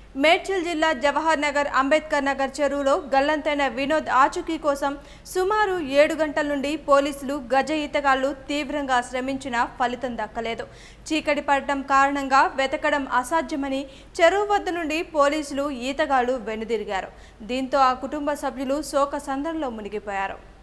మేడ్చల్ జిల్లా జవహర్ నగర్ అంబేద్కర్ నగర్ చెరువులో గల్లంతైన వినోద్ ఆచూకీ కోసం సుమారు 7 గంటల నుండి పోలీసులు గజ ఈతగాళ్లు తీవ్రంగా శ్రమించినా ఫలితం దక్కలేదు. చీకటి పడటం కారణంగా వెతకడం అసాధ్యమని చెరువు వద్ద నుండి పోలీసులు ఈతగాళ్లు వెనుదిరిగారు. దీంతో ఆ కుటుంబ సభ్యులు శోక సందర్లో మునిగిపోయారు.